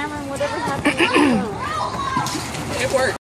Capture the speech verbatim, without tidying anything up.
camera and whatever happened to the phone. It worked.